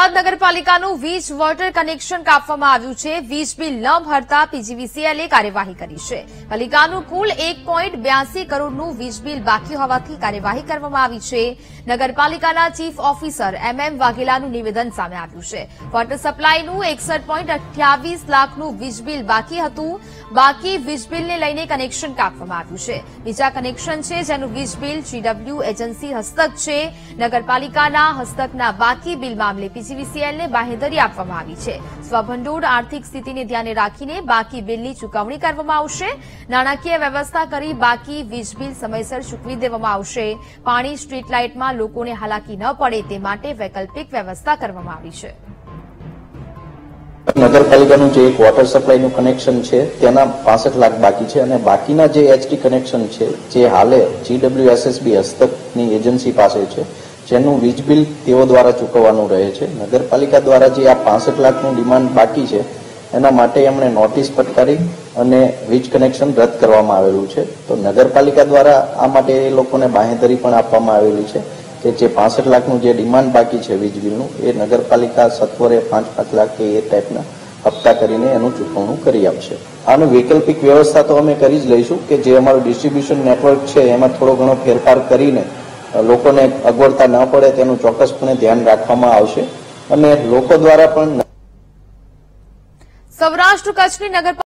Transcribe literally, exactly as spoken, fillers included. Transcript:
નગરપાલિકાનું વીજ water connection કાપવામાં આવ્યું છે। વીજ બિલ ન ભરતા પીજીવીસીએલે કાર્યવાહી કરી છે। પાલિકાનું કુલ એક પોઈન્ટ બ્યાસી કરોડનું વીજ બિલ બાકી હોવાથી કાર્યવાહી કરવામાં આવી છે। નગરપાલિકાના ચીફ ઓફિસર એમ એમ વાઘેલાનું નિવેદન સામે આવ્યું છે। વોટર સપ્લાયનું એકસઠ પોઈન્ટ અઠ્યાવીસ લાખનું વીજ બિલ બાકી હતું। બાકી વીજ બિલને લઈને કનેક્શન કાપવામાં આવ્યું છે। બીજા કનેક્શન છે જેનું વીજ બિલ જીડબ્લ્યુ એજન્સી હસ્તક છે। નગરપાલિકાના હસ્તકના બાકી બિલ મામલે પીજીવીસીએલને બાંહેધરી આપવામાં આવી છે। સ્વભંડોળ આર્થિક સ્થિતિને ધ્યાને રાખીને બાકી બિલની ચૂકવણી કરવામાં આવશે। નાણાકીય વ્યવસ્થા કરી બાકી વીજ બિલ સમયસર ચૂકવી દેવામાં આવશે। પાણી સ્ટ્રીટ લાઇટમાં લોકોને હાલાકી ન પડે તે માટે વૈકલ્પિક વ્યવસ્થા કરવામાં આવી છે। નગરપાલિકાનું જે એક વોટર સપ્લાયનું કનેક્શન છે તેના પાસઠ લાખ બાકી છે અને બાકીના જે એચટી કનેક્શન છે જે હાલે જીડબ્લ્યુ એસએસબી હસ્તકની એજન્સી પાસે છે જેનું વીજ બિલ તેઓ દ્વારા ચૂકવવાનું રહે છે। નગરપાલિકા દ્વારા જે આ પાસઠ લાખનું ડિમાન્ડ બાકી છે એના માટે એમણે નોટિસ ફટકારી અને વીજ કનેક્શન રદ કરવામાં આવેલું છે। તો નગરપાલિકા દ્વારા આ માટે એ લોકોને બાંહેધરી પણ આપવામાં આવેલી છે કે જે પાસઠ લાખનું જે ડિમાન્ડ બાકી છે વીજ બિલનું એ નગરપાલિકા સત્વરે પાંચ પાંચ લાખ કે એ ટાઈપના હપ્તા કરીને એનું ચૂકવણું કરી આપશે। આનું વૈકલ્પિક વ્યવસ્થા તો અમે કરી જ લઈશું કે જે અમારું ડિસ્ટ્રીબ્યુશન નેટવર્ક છે એમાં થોડો ઘણો ફેરફાર કરીને લોકોને અગવડતા ન પડે તેનું ચોક્કસપણે ધ્યાન રાખવામાં આવશે અને લોકો દ્વારા પણ સૌરાષ્ટ્ર કચ્છની નગર